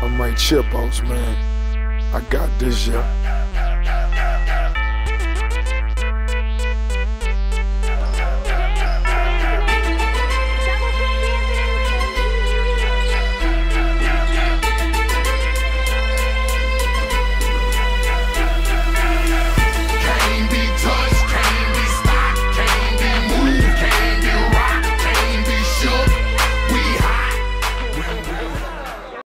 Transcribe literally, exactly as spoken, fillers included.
I'm right chip boss, man. I got this, yeah.